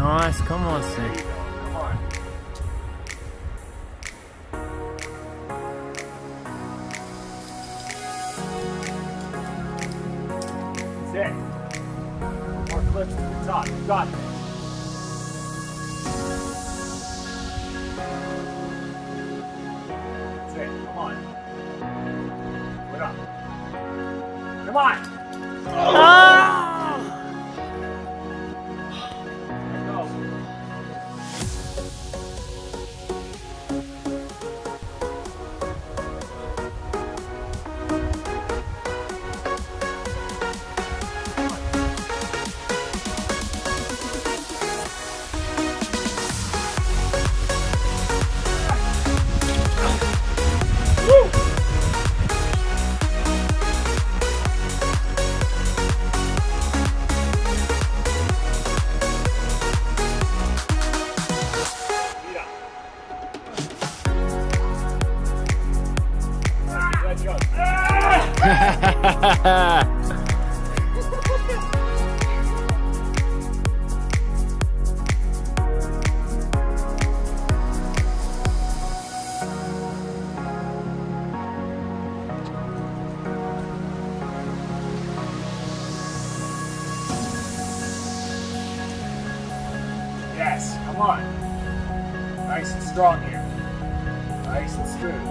Nice, come on, Steve. Come on. That's it. More clips at the top. You got it. That's it. Come on. Put up. Come on. Ah! Yes, come on. Nice and strong here. Nice and smooth.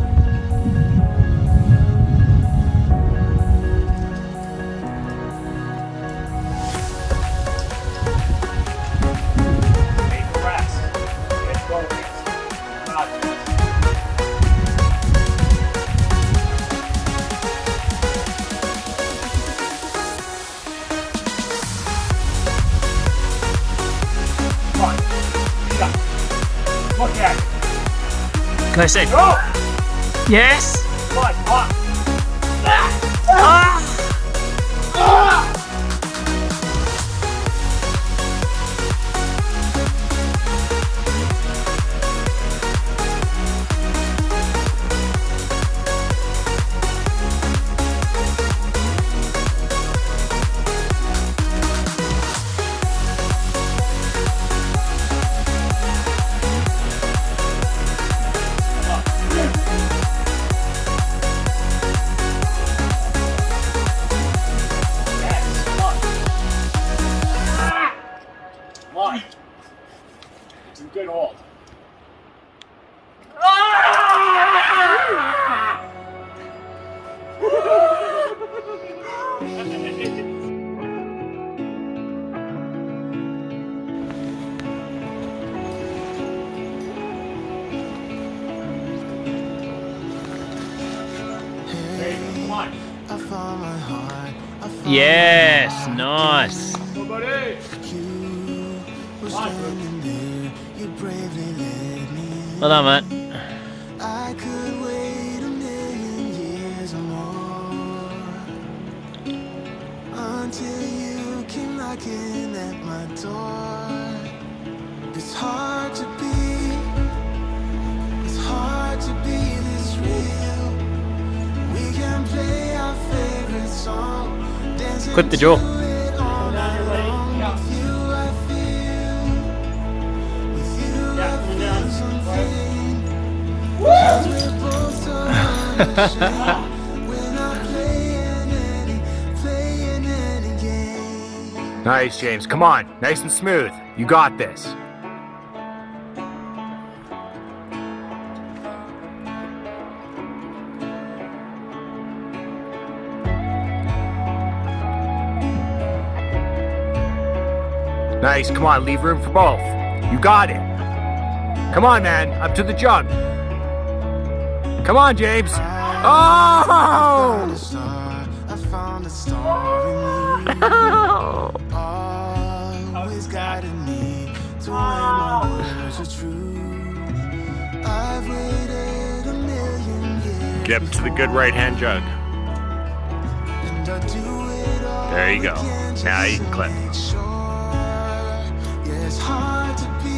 Look at it. Go, Steve. Go! Yes! Come on, come on. Ah! Good hold. Come on. Yes, nice. Go, buddy. Well done, mate. I could wait a million years or more until you came knocking at my door. It's hard to be this real. We can play our favorite song, dancing Clip the jaw. to it all night long. With you I feel, with you I feel something. Cause we're both so unsure. We're not playing any game. Nice, James. Come on. Nice and smooth. You got this. Nice. Come on. Leave room for both. You got it. Come on, man. Up to the jug. Come on, James. Oh! I found a star in you. Always guiding me to where my words are true. I've waited a million years. Get up to the good right-hand jug. And I do it all There you go. again just Now you can to clip. make sure. Yeah, it's hard to be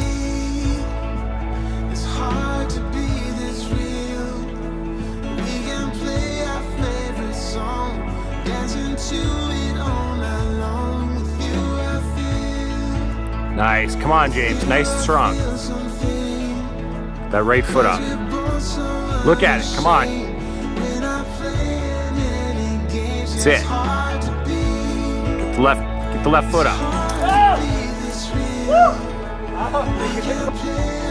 this real. We can play our favorite song, dancing to it all night long. With you I feel, Nice. Come on, James. Nice and strong. That right foot up. Look at it. Come on. That's it. Get the left foot up.